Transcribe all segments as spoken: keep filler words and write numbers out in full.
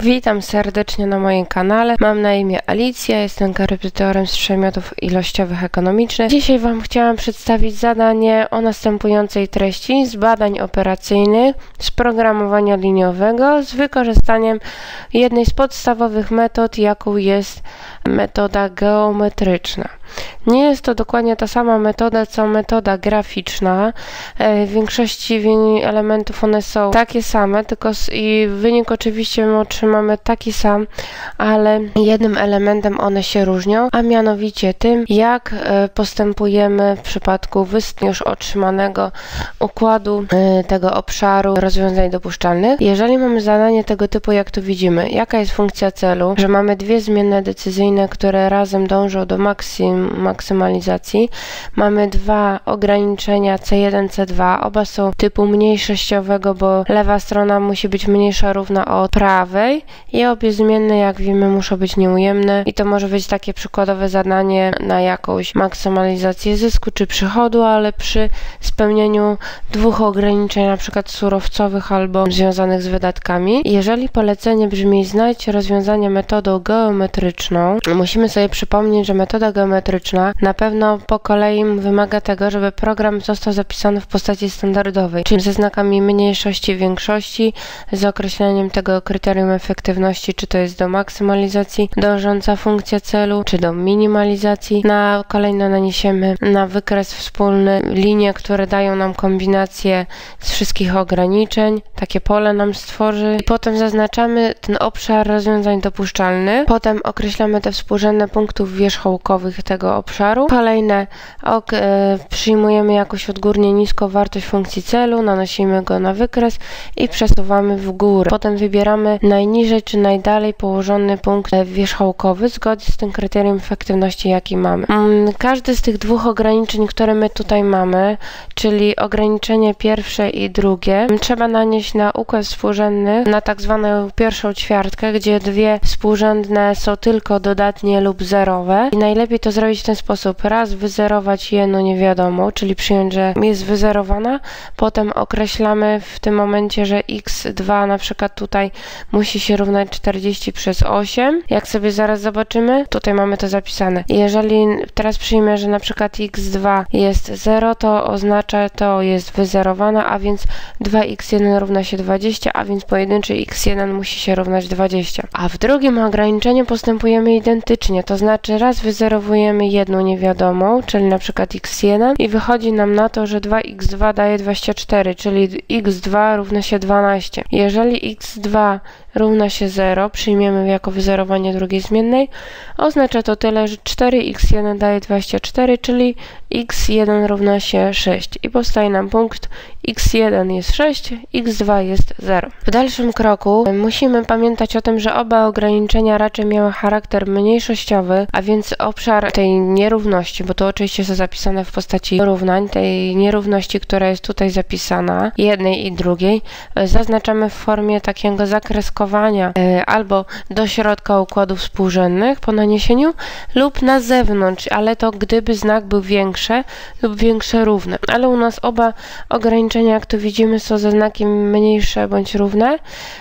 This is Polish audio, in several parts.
Witam serdecznie na moim kanale. Mam na imię Alicja, jestem korepetytorem z przedmiotów ilościowych ekonomicznych. Dzisiaj Wam chciałam przedstawić zadanie o następującej treści z badań operacyjnych z programowania liniowego z wykorzystaniem jednej z podstawowych metod, jaką jest metoda geometryczna. Nie jest to dokładnie ta sama metoda, co metoda graficzna. W większości elementów one są takie same, tylko i wynik oczywiście my otrzymamy taki sam, ale jednym elementem one się różnią, a mianowicie tym, jak postępujemy w przypadku już otrzymanego układu tego obszaru rozwiązań dopuszczalnych. Jeżeli mamy zadanie tego typu, jak tu widzimy, jaka jest funkcja celu, że mamy dwie zmienne decyzyjne, które razem dążą do maksym maksymalizacji. Mamy dwa ograniczenia C jeden, C dwa. Oba są typu mniejszościowego, bo lewa strona musi być mniejsza równa od prawej i obie zmienne, jak wiemy, muszą być nieujemne i to może być takie przykładowe zadanie na jakąś maksymalizację zysku czy przychodu, ale przy spełnieniu dwóch ograniczeń, na przykład surowcowych albo związanych z wydatkami. Jeżeli polecenie brzmi znajdź rozwiązanie metodą geometryczną, musimy sobie przypomnieć, że metoda geometryczna na pewno po kolei wymaga tego, żeby program został zapisany w postaci standardowej, czyli ze znakami mniejszości, większości, z określeniem tego kryterium efektywności, czy to jest do maksymalizacji dążąca funkcja celu, czy do minimalizacji. Na kolejno naniesiemy na wykres wspólny linie, które dają nam kombinację z wszystkich ograniczeń. Takie pole nam stworzy. I potem zaznaczamy ten obszar rozwiązań dopuszczalnych. Potem określamy te współrzędne punktów wierzchołkowych tego obszaru. Kolejne ok, e, przyjmujemy jakąś odgórnie niską wartość funkcji celu, nanosimy go na wykres i przesuwamy w górę. Potem wybieramy najniżej czy najdalej położony punkt wierzchołkowy zgodnie z tym kryterium efektywności, jaki mamy. Mm, każdy z tych dwóch ograniczeń, które my tutaj mamy, czyli ograniczenie pierwsze i drugie, trzeba nanieść na układ współrzędny, na tak zwaną pierwszą ćwiartkę, gdzie dwie współrzędne są tylko dodatnie lub zerowe i najlepiej to zrobić w ten sposób. Raz wyzerować jedno nie wiadomo, czyli przyjąć, że jest wyzerowana, potem określamy w tym momencie, że x dwa na przykład tutaj musi się równać czterdzieści przez osiem. Jak sobie zaraz zobaczymy, tutaj mamy to zapisane. Jeżeli teraz przyjmę, że na przykład x dwa jest zero, to oznacza, to jest wyzerowana, a więc dwa x jeden równa się dwadzieścia, a więc pojedynczy x jeden musi się równać dwadzieścia. A w drugim ograniczeniu postępujemy identycznie, to znaczy raz wyzerowujemy jedną niewiadomą, czyli na przykład x jeden i wychodzi nam na to, że dwa x dwa daje dwadzieścia cztery, czyli x dwa równa się dwanaście. Jeżeli x dwa równa się zero, przyjmiemy jako wyzerowanie drugiej zmiennej, oznacza to tyle, że cztery x jeden daje dwadzieścia cztery, czyli x jeden równa się sześć i powstaje nam punkt x jeden jest sześć, x dwa jest zero. W dalszym kroku musimy pamiętać o tym, że oba ograniczenia raczej miały charakter mniejszościowy, a więc obszar tej nierówności, bo to oczywiście jest zapisane w postaci równań, tej nierówności, która jest tutaj zapisana, jednej i drugiej, zaznaczamy w formie takiego zakreskowania e, albo do środka układów współrzędnych po naniesieniu lub na zewnątrz, ale to gdyby znak był większy lub większe równe. Ale u nas oba ograniczenia, jak tu widzimy, są ze znakiem mniejsze bądź równe,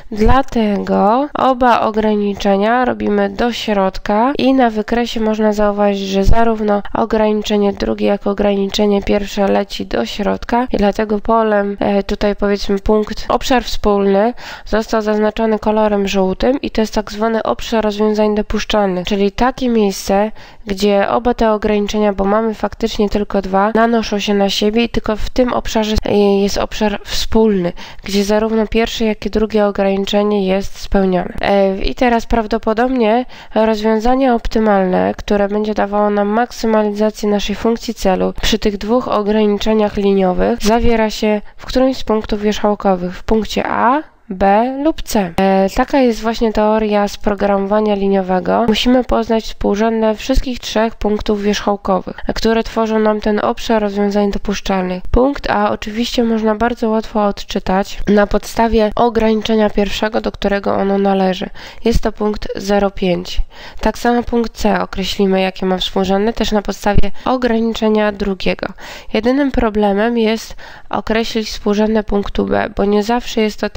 dlatego oba ograniczenia robimy do środka i na wykresie można zauważyć, że zarówno ograniczenie drugie, jak ograniczenie pierwsze leci do środka i dlatego polem, e, tutaj powiedzmy punkt, obszar wspólny został zaznaczony kolorem żółtym i to jest tak zwany obszar rozwiązań dopuszczalnych, czyli takie miejsce, gdzie oba te ograniczenia, bo mamy faktycznie tylko dwa, nanoszą się na siebie i tylko w tym obszarze jest obszar wspólny, gdzie zarówno pierwsze, jak i drugie ograniczenie jest spełnione. E, I teraz prawdopodobnie rozwiązanie optymalne, które będzie dawało nam maksymalizację naszej funkcji celu przy tych dwóch ograniczeniach liniowych, zawiera się w którymś z punktów wierzchołkowych, w punkcie A, B lub C. E, taka jest właśnie teoria z programowania liniowego. Musimy poznać współrzędne wszystkich trzech punktów wierzchołkowych, które tworzą nam ten obszar rozwiązań dopuszczalnych. Punkt A oczywiście można bardzo łatwo odczytać na podstawie ograniczenia pierwszego, do którego ono należy. Jest to punkt zero przecinek pięć. Tak samo punkt C określimy, jakie ma współrzędne, też na podstawie ograniczenia drugiego. Jedynym problemem jest określić współrzędne punktu B, bo nie zawsze jest to tak proste,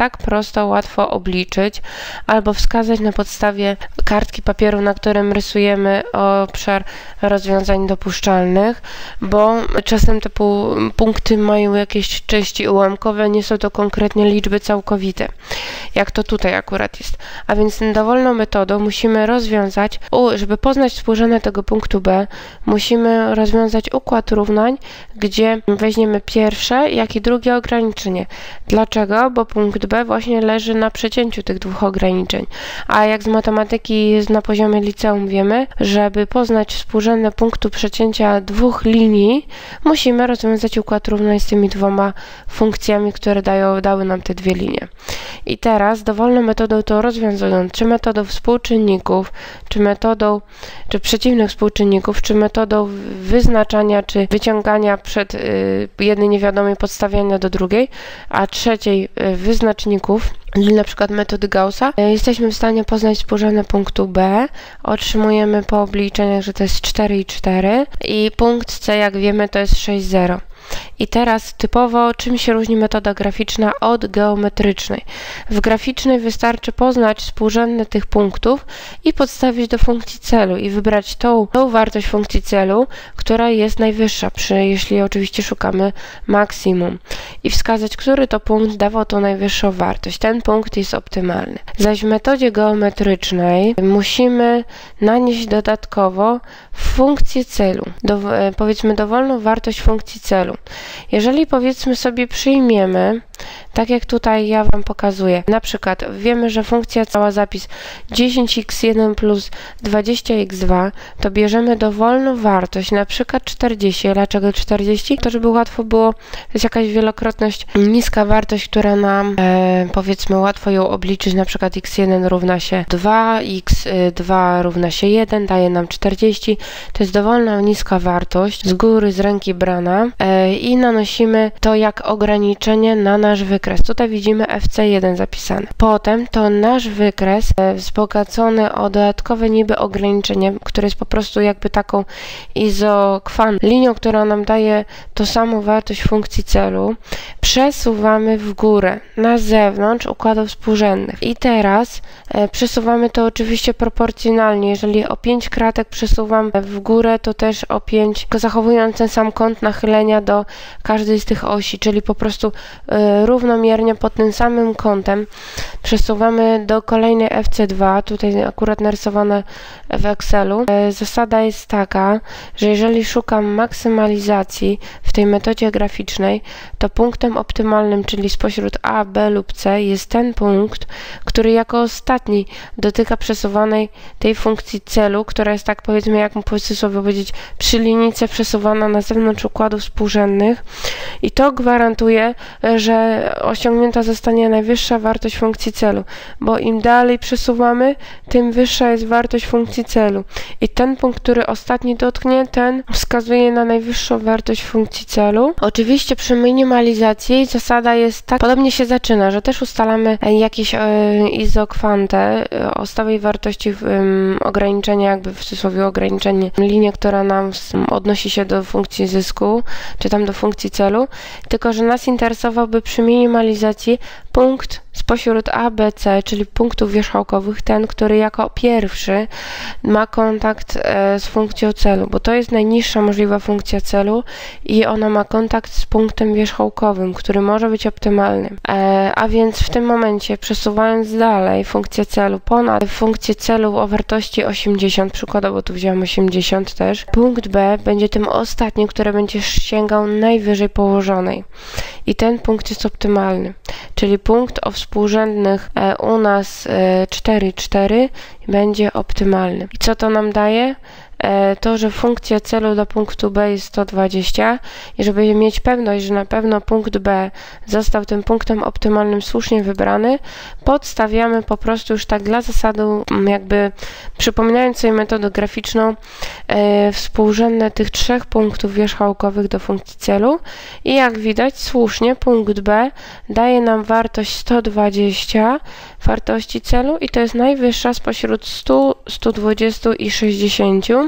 prosto, łatwo obliczyć albo wskazać na podstawie kartki papieru, na którym rysujemy obszar rozwiązań dopuszczalnych, bo czasem te punkty mają jakieś części ułamkowe, nie są to konkretnie liczby całkowite, jak to tutaj akurat jest. A więc dowolną metodą musimy rozwiązać, żeby poznać współrzędne tego punktu B, musimy rozwiązać układ równań, gdzie weźmiemy pierwsze, jak i drugie ograniczenie. Dlaczego? Bo punkt B właśnie leży na przecięciu tych dwóch ograniczeń. A jak z matematyki jest na poziomie liceum wiemy, żeby poznać współrzędne punktu przecięcia dwóch linii, musimy rozwiązać układ równań z tymi dwoma funkcjami, które dają, dały nam te dwie linie. I teraz dowolną metodą to rozwiązując, czy metodą współczynników, czy metodą, czy przeciwnych współczynników, czy metodą wyznaczania, czy wyciągania przed y, jednej niewiadomej podstawiania do drugiej, a trzeciej y, wyznaczników, czyli na przykład metody Gaussa, y, jesteśmy w stanie poznać współrzędne punktu B, otrzymujemy po obliczeniach, że to jest cztery i cztery i punkt C, jak wiemy, to jest sześć zero. I teraz typowo czym się różni metoda graficzna od geometrycznej? W graficznej wystarczy poznać współrzędne tych punktów i podstawić do funkcji celu i wybrać tą, tą wartość funkcji celu, która jest najwyższa, przy, jeśli oczywiście szukamy maksimum, i wskazać, który to punkt dawał tą najwyższą wartość. Ten punkt jest optymalny. Zaś w metodzie geometrycznej musimy nanieść dodatkowo funkcję celu, do, powiedzmy dowolną wartość funkcji celu. Jeżeli powiedzmy sobie przyjmiemy, tak jak tutaj ja Wam pokazuję, na przykład wiemy, że funkcja cała zapis dziesięć x jeden plus dwadzieścia x dwa, to bierzemy dowolną wartość, na przykład czterdzieści. Dlaczego czterdzieści? To żeby łatwo było, to jest jakaś wielokrotność, niska wartość, która nam e, powiedzmy łatwo ją obliczyć, na przykład x jeden równa się dwa, x dwa równa się jeden, daje nam czterdzieści. To jest dowolna niska wartość, z góry, z ręki brana e, i nanosimy to jak ograniczenie na nasz wykres. Tutaj widzimy F C jeden zapisane. Potem to nasz wykres e, wzbogacony o dodatkowe niby ograniczenie, które jest po prostu jakby taką izokwan, linią, która nam daje tą samą wartość funkcji celu, przesuwamy w górę, na zewnątrz układów współrzędnych. I teraz e, przesuwamy to oczywiście proporcjonalnie. Jeżeli o pięć kratek przesuwam w górę, to też o pięć, zachowując ten sam kąt nachylenia do każdej z tych osi, czyli po prostu e, równomiernie pod tym samym kątem przesuwamy do kolejnej F C dwa, tutaj akurat narysowane w Excelu. E, zasada jest taka, że jeżeli szukam maksymalizacji w tej metodzie graficznej, to punktem optymalnym, czyli spośród A, B lub C, jest ten punkt, który jako ostatni dotyka przesuwanej tej funkcji celu, która jest, tak powiedzmy, jak mógł sobie powiedzieć, przy linijce przesuwana na zewnątrz układów współrzędnych, i to gwarantuje, że osiągnięta zostanie najwyższa wartość funkcji celu, bo im dalej przesuwamy, tym wyższa jest wartość funkcji celu. I ten punkt, który ostatni dotknie, ten wskazuje na najwyższą wartość funkcji celu. Oczywiście przy minimalizacji zasada jest tak, podobnie się zaczyna, że też ustalamy jakieś e, izokwantę e, o stałej wartości e, ograniczenia, jakby w cudzysłowie ograniczenie, linię, która nam odnosi się do funkcji zysku, czy tam do funkcji celu, tylko że nas interesowałby przy minimalizacji punkt spośród A, B, C, czyli punktów wierzchołkowych, ten, który jako pierwszy ma kontakt e, z funkcją celu, bo to jest najniższa możliwa funkcja celu i ona ma kontakt z punktem wierzchołkowym, który może być optymalny. E, a więc w tym momencie, przesuwając dalej funkcję celu ponad funkcję celu o wartości osiemdziesiąt, przykładowo tu wziąłem osiemdziesiąt też, punkt B będzie tym ostatnim, który będzie sięgał najwyżej położonej. I ten punkt jest optymalny, czyli punkt o współrzędnych e, u nas e, cztery, cztery będzie optymalny. I co to nam daje? E, to, że funkcja celu do punktu B jest sto dwadzieścia i żeby mieć pewność, że na pewno punkt B został tym punktem optymalnym słusznie wybrany, podstawiamy po prostu już tak dla zasady, jakby przypominając sobie metodę graficzną, e, współrzędne tych trzech punktów wierzchołkowych do funkcji celu i jak widać słusznie punkt B daje nam wartość sto dwadzieścia wartości celu i to jest najwyższa spośród stu, stu dwudziestu i sześćdziesięciu.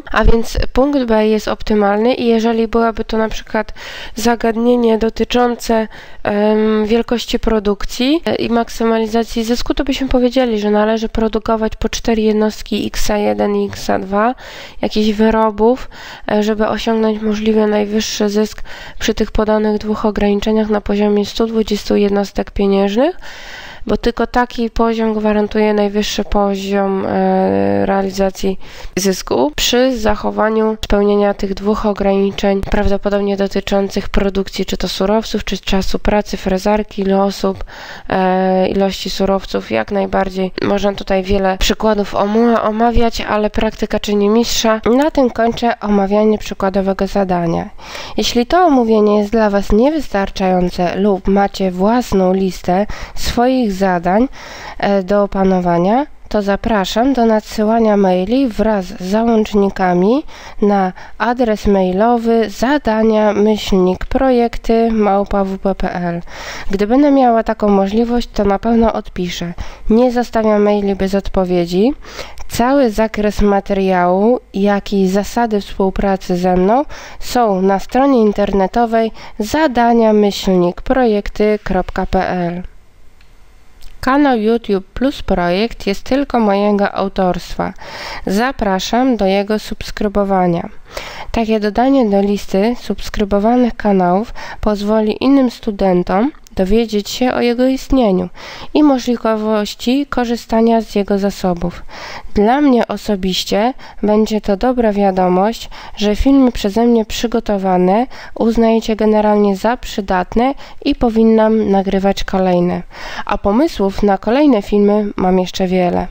a więc punkt B jest optymalny i jeżeli byłaby to na przykład zagadnienie dotyczące um, wielkości produkcji i maksymalizacji zysku, to byśmy powiedzieli, że należy produkować po cztery jednostki X jeden i X dwa jakichś wyrobów, żeby osiągnąć możliwie najwyższy zysk przy tych podanych dwóch ograniczeniach na poziomie stu dwudziestu jednostek pieniężnych, bo tylko taki poziom gwarantuje najwyższy poziom e, realizacji zysku przy zachowaniu spełnienia tych dwóch ograniczeń, prawdopodobnie dotyczących produkcji, czy to surowców, czy czasu pracy, frezarki, ilu osób, e, ilości surowców. Jak najbardziej można tutaj wiele przykładów omawiać, ale praktyka czyni mistrza. Na tym kończę omawianie przykładowego zadania. Jeśli to omówienie jest dla Was niewystarczające lub macie własną listę swoich zadań do opanowania, to zapraszam do nadsyłania maili wraz z załącznikami na adres mailowy zadania myślnik projekty małpa w p kropka p l. Gdy będę miała taką możliwość, to na pewno odpiszę. Nie zostawiam maili bez odpowiedzi. Cały zakres materiału, jak i zasady współpracy ze mną są na stronie internetowej zadania myślnik projekty kropka p l. Kanał YouTube Plus Projekt jest tylko mojego autorstwa. Zapraszam do jego subskrybowania. Takie dodanie do listy subskrybowanych kanałów pozwoli innym studentom dowiedzieć się o jego istnieniu i możliwości korzystania z jego zasobów. Dla mnie osobiście będzie to dobra wiadomość, że filmy przeze mnie przygotowane uznajecie generalnie za przydatne i powinnam nagrywać kolejne. A pomysłów na kolejne filmy mam jeszcze wiele.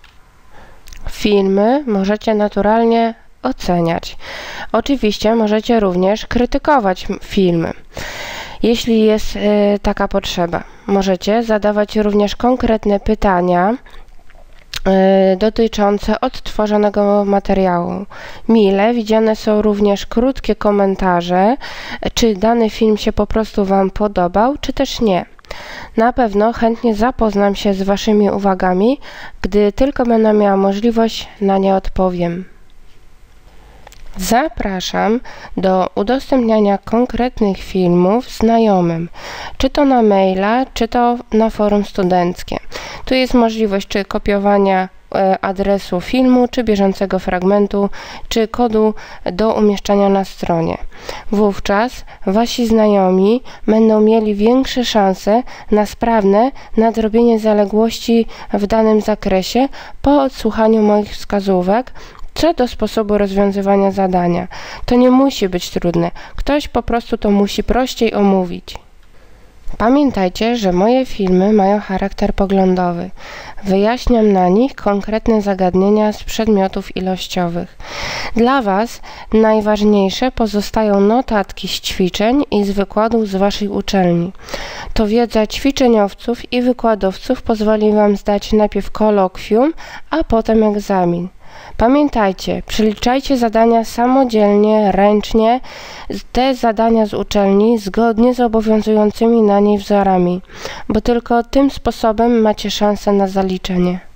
Filmy możecie naturalnie oceniać. Oczywiście możecie również krytykować filmy, jeśli jest y, taka potrzeba. Możecie zadawać również konkretne pytania y, dotyczące odtworzonego materiału. Mile widziane są również krótkie komentarze, czy dany film się po prostu Wam podobał, czy też nie. Na pewno chętnie zapoznam się z Waszymi uwagami, gdy tylko będę miała możliwość, na nie odpowiem. Zapraszam do udostępniania konkretnych filmów znajomym, czy to na maila, czy to na forum studenckie. Tu jest możliwość czy kopiowania adresu filmu, czy bieżącego fragmentu, czy kodu do umieszczania na stronie. Wówczas Wasi znajomi będą mieli większe szanse na sprawne nadrobienie zaległości w danym zakresie po odsłuchaniu moich wskazówek co do sposobu rozwiązywania zadania. To nie musi być trudne. Ktoś po prostu to musi prościej omówić. Pamiętajcie, że moje filmy mają charakter poglądowy. Wyjaśniam na nich konkretne zagadnienia z przedmiotów ilościowych. Dla Was najważniejsze pozostają notatki z ćwiczeń i z wykładów z Waszej uczelni. To wiedza ćwiczeniowców i wykładowców pozwoli Wam zdać najpierw kolokwium, a potem egzamin. Pamiętajcie, przeliczajcie zadania samodzielnie, ręcznie, te zadania z uczelni zgodnie z obowiązującymi na niej wzorami, bo tylko tym sposobem macie szansę na zaliczenie.